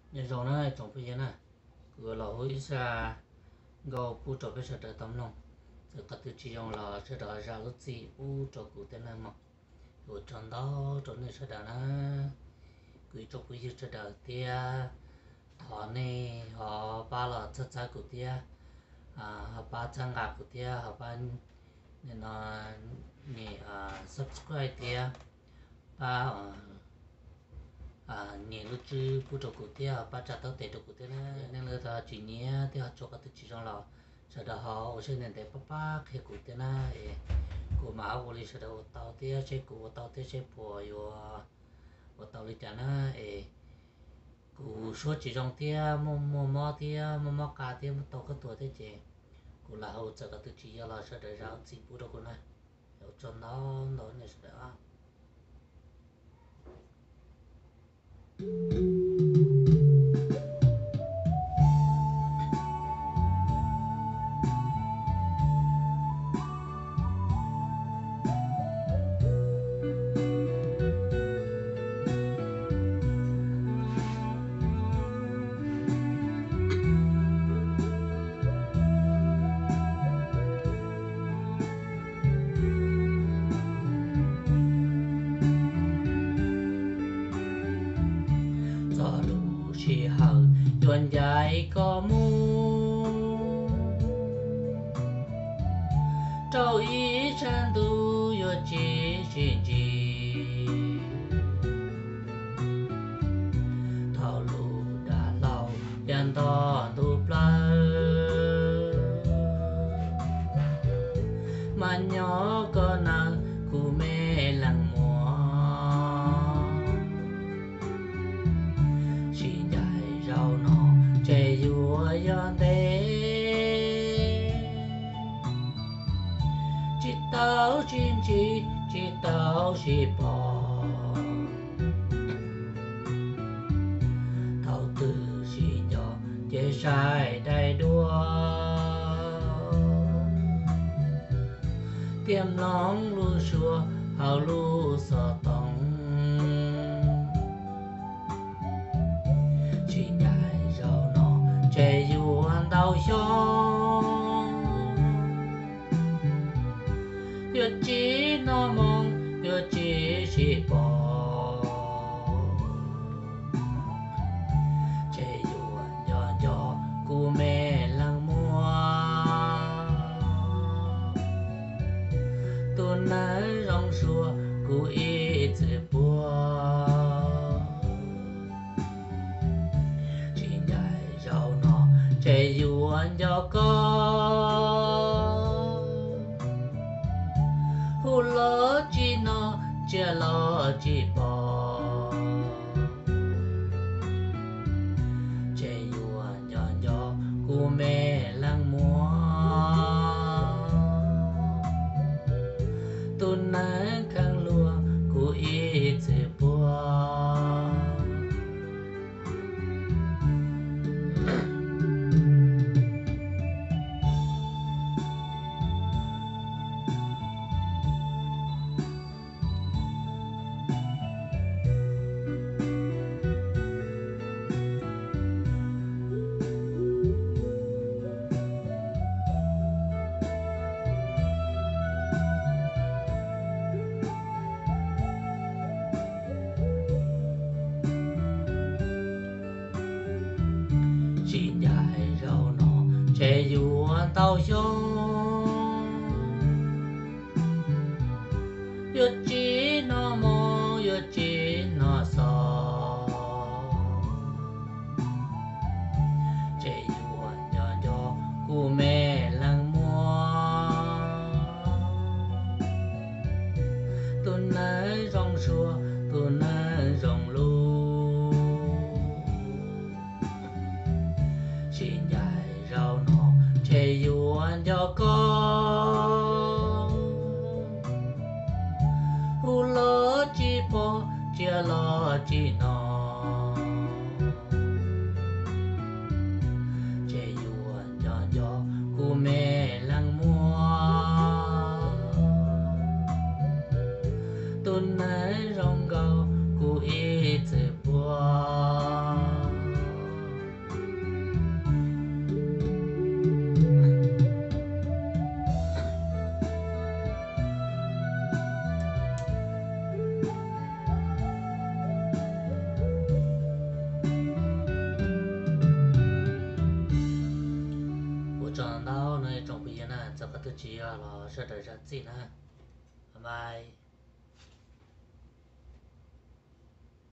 nhà rồi nó trồng bây giờ nè vừa là hối ra gạo bu cho bây giờ đã tắm lòng giờ các thứ chỉ dùng là sẽ đợi ra lúc gì bu cho cụ tên là mà rồi trong đó trong này sẽ đợi nó cứ cho quý giờ sẽ đợi tia thọ này họ ba là chất giá của tia họ ba trang gạc của tia họ ba nên là nè subscribe tia ba nè lúc chứ phụ trợ của tia ba trả tao tệ của tia nên là ta chỉ nhé tia cho các thứ chỉ trong là sau đó họ ở trên nền tảng ba khi của tia na của mà ở đây sau đó tao tia sẽ của tao tia sẽ bỏ vô ở tao lấy trả na của số chỉ trong tia mua cá tia tao có tuổi thế chứ của là hỗ trợ các thứ chỉ là sau đó ra chỉ phụ trợ của này ở trong đó này sau đó ส่วนใหญ่ก็มู周一成都有几十集套路的老两道都不mà nhỏ có năng cụ mẹ lăng mùa chỉ dạy rau nọ chạy vua yon thế chỉ tao chim chỉ tao chỉ bò thầu từ chỉ nhỏ chế sai đầy đua tiêm nóng lu xua hào lu sợ tông chỉ nhảy rau nọ chạy yuan đau xót yo chỉ nó mong yo chỉ bỏ chạy yuan yo cu mẹ lăng mua tôi nói rong xua cụ ý chỉ bùa chỉ nhảy rau nọ chạy yuan cho có hu lỡ chỉ nó chưa lo chỉ bỏ chạy yuan cho cụ mẹ lăng mua tôi nói khang lúa cụ ý chỉ bùa chỉ nhảy rau nọ chạy yuan tao xông yo chỉ nó mò yo chỉ nó sò chạy yuan cho cụ mẹ lăng mua tôi nói rong xua tôi nói rong lu chỉ nhảy rau nọ chạy yuan cho có hu lỡ chỉ bỏ chia lo chỉ nó chạy yuan cho cụ mẹ lăng mua tôi nói rong gạo cụ ý chỉ bùa giờ nè cho cái tôi chỉ là sẽ đợi ra gì nè bye bye